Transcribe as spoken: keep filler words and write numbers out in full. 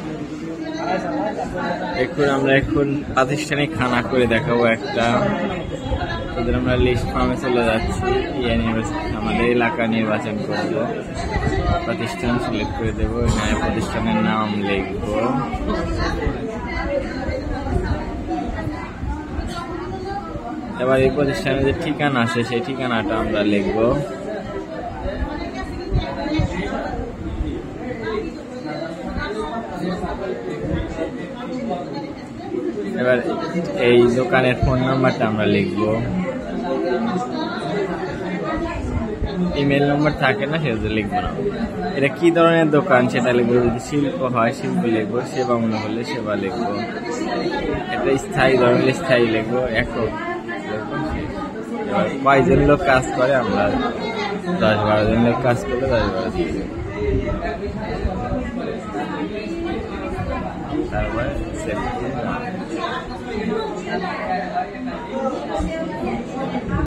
এখন আমরা এখন প্রাতিষ্ঠানিক খানা করে দেখাবো একটা। আমরা লিস্ট ফার্মে চলে যাচ্ছি, আমাদের এলাকা নির্বাচন করবো, প্রতিষ্ঠান সিলেক্ট করে দেবো, এখানে প্রতিষ্ঠানের নাম লিখবো। এবার এই প্রতিষ্ঠানের যে ঠিকানা আছে সেই ঠিকানাটা আমরা লিখবো। এবার এই দোকানের ফোন নাম্বারটা আমরা লিখবো। ইমেল নাম্বার থাকে না, সেটা লিখবো না। এটা কি ধরনের দোকান সেটা লিখবো, যদি শিল্প হয় শিল্প লিখবো, সেবা মনে করলে সেবা লিখবো। এটা স্থায়ী ধরনের স্থায়ী লিখবো, একক কয়জন লোক কাজ করে, আমরা দশ বারো জন লোক কাজ করলে দশ বারো জন। তারপরে